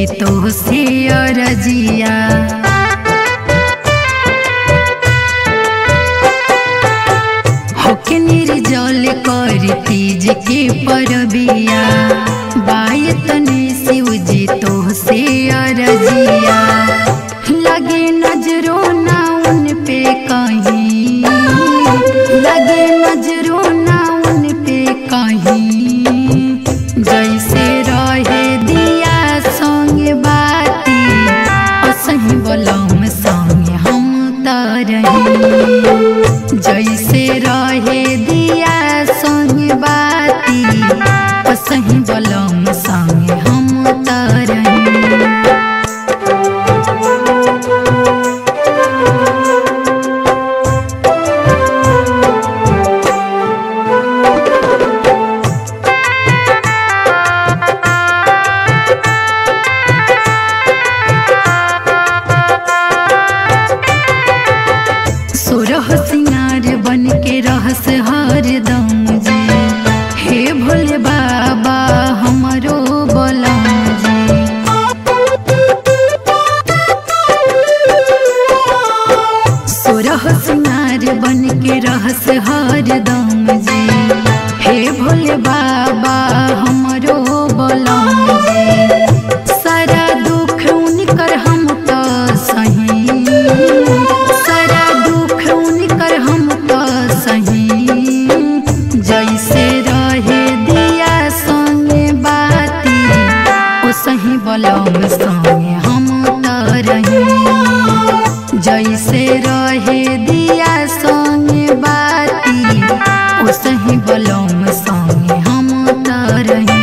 जी तो से अरजिया। होके निर्जल कर तीज के परबिया, बाय तने शिव जी तो से अरजिया। लगे नजरों ना उन पे कहीं, लगे नजरों ना उन पे कहीं। जैसे रहे दिया संग बाती, असही बलम संग हम तरही। जैसे रहे दिया संग बाती, असही बलम संग हम तरही। सोरह सिंगार बन के रहस हरदम जी, हे भोले बाबा हमरो बलम जी। सोरह सिंगार बन के रहस हरदम जी, हे भोले बाबा हमरो बलम जी। सारा दुख उनकर हम तो सही, हम तो सही। जैसे रहे दिया संगे बाती, ओ सही बलम संगे हम तरही। जैसे रहे दिया संगे बाती, ओ सही बलम संगे हम तरही।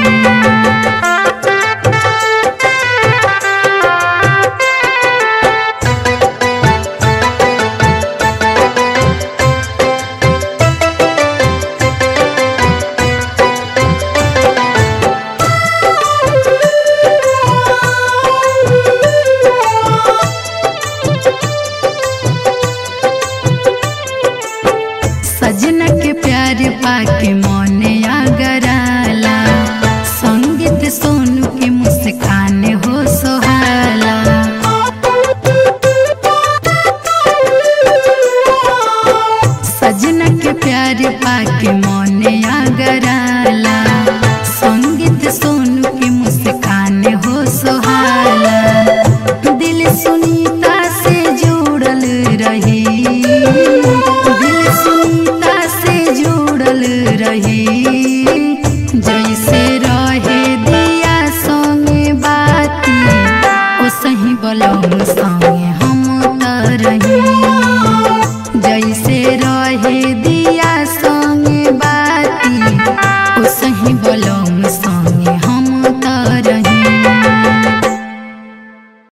सजना के प्यार पाके मने आगराला, संगीत सोनू के मुस्कान हो सोहाला। सजना के प्यार पाके मने आगराला, संगीत सोनू